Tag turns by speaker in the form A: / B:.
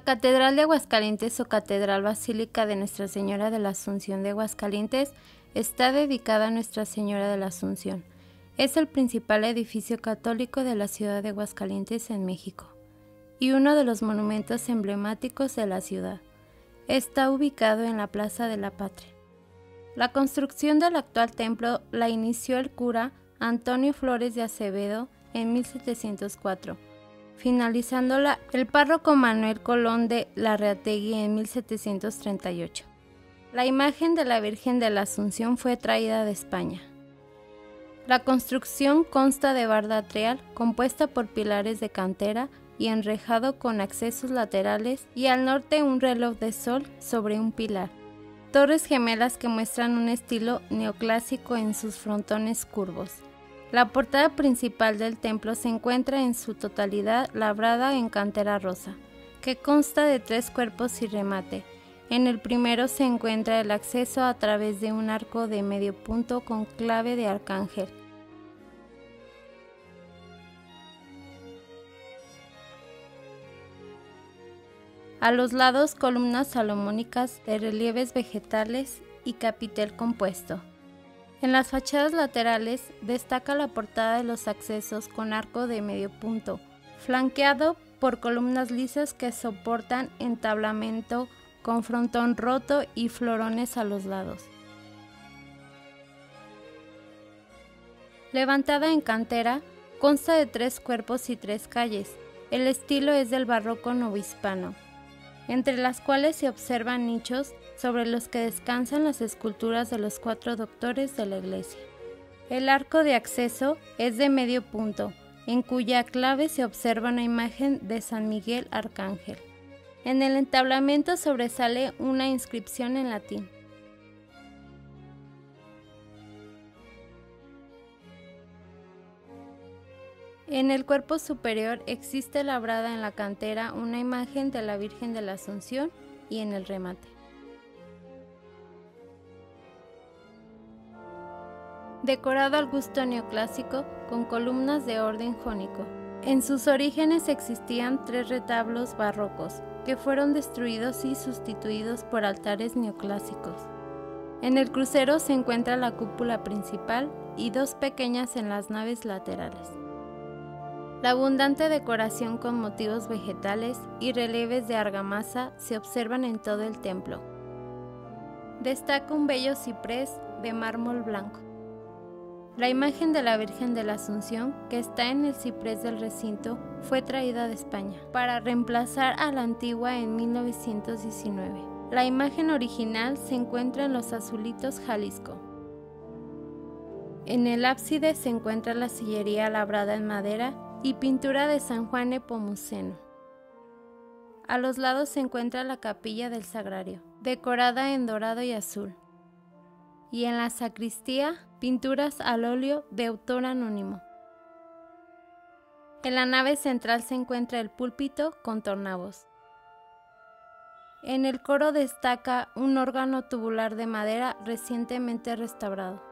A: La Catedral de Aguascalientes o Catedral Basílica de Nuestra Señora de la Asunción de Aguascalientes está dedicada a Nuestra Señora de la Asunción. Es el principal edificio católico de la ciudad de Aguascalientes en México y uno de los monumentos emblemáticos de la ciudad. Está ubicado en la Plaza de la Patria. La construcción del actual templo la inició el cura Antonio Flores de Acevedo en 1704, finalizándola el párroco Manuel Colón de Larreategui en 1738. La imagen de la Virgen de la Asunción fue traída de España. La construcción consta de barda atrial compuesta por pilares de cantera y enrejado con accesos laterales y al norte un reloj de sol sobre un pilar. Torres gemelas que muestran un estilo neoclásico en sus frontones curvos. La portada principal del templo se encuentra en su totalidad labrada en cantera rosa, que consta de 3 cuerpos y remate. En el primero se encuentra el acceso a través de un arco de medio punto con clave de arcángel. A los lados columnas salomónicas de relieves vegetales y capitel compuesto. En las fachadas laterales destaca la portada de los accesos con arco de medio punto, flanqueado por columnas lisas que soportan entablamento con frontón roto y florones a los lados. Levantada en cantera, consta de 3 cuerpos y 3 calles. El estilo es del barroco novohispano, entre las cuales se observan nichos sobre los que descansan las esculturas de los 4 doctores de la iglesia. El arco de acceso es de medio punto, en cuya clave se observa una imagen de San Miguel Arcángel. En el entablamento sobresale una inscripción en latín. En el cuerpo superior existe labrada en la cantera una imagen de la Virgen de la Asunción y en el remate. Decorado al gusto neoclásico con columnas de orden jónico. En sus orígenes existían 3 retablos barrocos, que fueron destruidos y sustituidos por altares neoclásicos. En el crucero se encuentra la cúpula principal y 2 pequeñas en las naves laterales. La abundante decoración con motivos vegetales y relieves de argamasa se observan en todo el templo. Destaca un bello ciprés de mármol blanco. La imagen de la Virgen de la Asunción, que está en el ciprés del recinto, fue traída de España para reemplazar a la antigua en 1919. La imagen original se encuentra en Los Azulitos, Jalisco. En el ábside se encuentra la sillería labrada en madera y pintura de San Juan Nepomuceno. A los lados se encuentra la capilla del Sagrario, decorada en dorado y azul. Y en la sacristía, pinturas al óleo de autor anónimo. En la nave central se encuentra el púlpito con tornavos. En el coro destaca un órgano tubular de madera recientemente restaurado.